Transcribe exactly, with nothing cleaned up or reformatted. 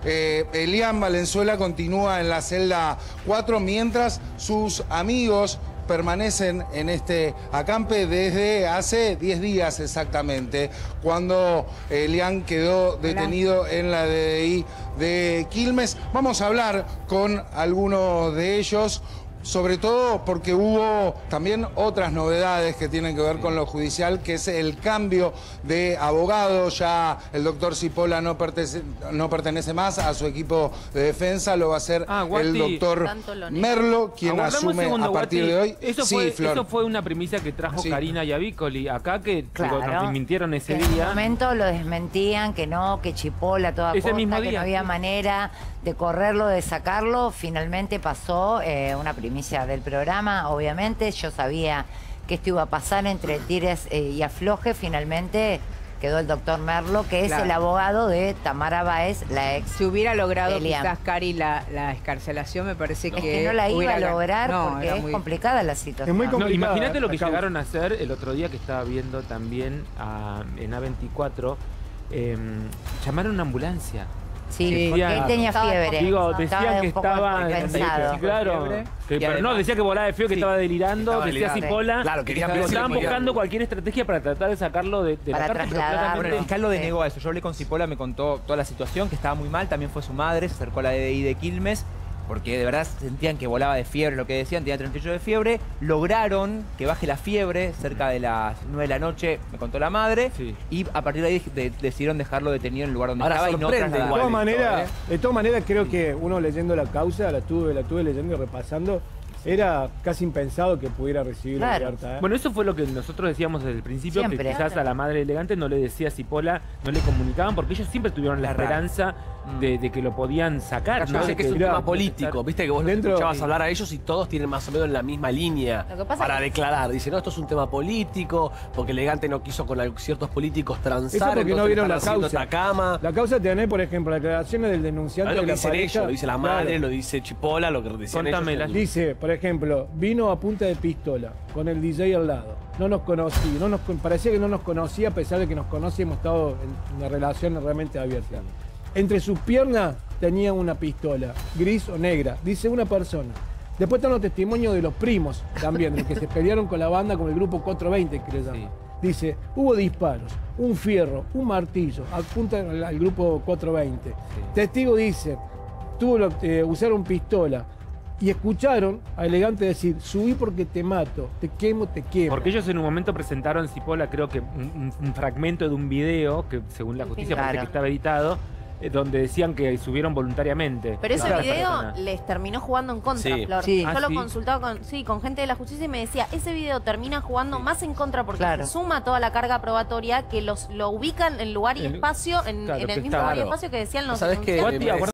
Eh, Elian Valenzuela continúa en la celda cuatro, mientras sus amigos permanecen en este acampe desde hace diez días exactamente, cuando Elian quedó detenido Hola. en la D D I de Quilmes. Vamos a hablar con algunos de ellos, sobre todo porque hubo también otras novedades que tienen que ver con lo judicial, que es el cambio de abogado. Ya el doctor Cipolla no pertenece, no pertenece más a su equipo de defensa, lo va a hacer ah, el doctor Merlo, quien Aguardame asume segundo, a partir Guati. de hoy. Eso, sí, fue, Flor. eso fue una primicia que trajo sí. Karina Yavicoli acá, que claro. nos desmintieron ese que día. En un momento lo desmentían, que no, que Cipolla a toda ese costa, mismo que día. no había manera de correrlo, de sacarlo. Finalmente pasó eh, una primicia del programa, obviamente. Yo sabía que esto iba a pasar entre tires eh, y afloje. Finalmente quedó el doctor Merlo, que es claro. el abogado de Tamara Báez, la ex. Si hubiera logrado Elian. quizás, Cari, la, la escarcelación, me parece no. que... Es que no la iba a lograr no, porque es muy... complicada la situación. Es muy complicada. No, imagínate lo que acá llegaron a hacer el otro día, que estaba viendo también a, en A veinticuatro. Eh, llamaron a una ambulancia. Sí, decía, porque él tenía fiebre. Digo, decían que estaba... estaba claro. Que, pero no, decía que volaba de frío, que sí, estaba delirando. Estaba decía Cipolla. Claro, querían que estaban buscando cualquier estrategia para tratar de sacarlo de, de para la cárcel. Bueno, el fiscal lo denegó a eso. Yo hablé con Cipolla, me contó toda la situación, que estaba muy mal. También fue su madre, se acercó a la D D I de Quilmes, porque de verdad sentían que volaba de fiebre, lo que decían, tenía treinta y ocho de fiebre. Lograron que baje la fiebre cerca de las nueve de la noche, me contó la madre, sí. y a partir de ahí de, decidieron dejarlo detenido en el lugar donde Ahora estaba y no de todas maneras, de todas maneras creo que uno leyendo la causa, la tuve, la tuve leyendo y repasando, era casi impensado que pudiera recibir claro. la carta. ¿eh? Bueno, eso fue lo que nosotros decíamos desde el principio, siempre, que quizás claro. a la madre elegante no le decía Cipolla, no le comunicaban, porque ellos siempre tuvieron la, la esperanza de, de que lo podían sacar. ¿no? Yo sé de que, que es un mirá, tema político, viste que vos dentro, escuchabas sí. hablar a ellos y todos tienen más o menos la misma línea para que... declarar. Dicen, no, esto es un tema político, porque elegante no quiso con ciertos políticos transar. Eso porque no vieron la causa. Esta cama. La causa tiene, por ejemplo, las declaraciones del denunciante. Lo de que la dicen pareja, ellos, lo dice la madre, claro. lo dice Cipolla, lo que decían ellos. Dice, por ejemplo, vino a punta de pistola, con el D J al lado. No nos conocía, no nos, parecía que no nos conocía, a pesar de que nos conoce, hemos estado en una relación realmente abierta. Entre sus piernas tenía una pistola, gris o negra, dice una persona. Después están los testimonios de los primos también, de los que se pelearon con la banda, con el grupo cuatrocientos veinte, que le llaman. Sí. Dice, hubo disparos, un fierro, un martillo, apunta al, al grupo cuatrocientos veinte. Sí. Testigo dice, tuvo eh, usaron pistola. Y escucharon a Elegante decir, subí porque te mato, te quemo, te quemo. Porque ellos en un momento presentaron, Cipolla, creo que un, un fragmento de un video, que según la justicia claro. parece que estaba editado, eh, donde decían que subieron voluntariamente. Pero ese claro. video les terminó jugando en contra, sí. Flor. Sí. Yo ¿Ah, lo sí? consultaba con, sí, con gente de la justicia y me decía, ese video termina jugando sí. más en contra porque claro. se suma toda la carga probatoria que los lo ubican en lugar y el, espacio, en, claro, en el mismo está, lugar y claro. espacio que decían los ¿Sabes qué?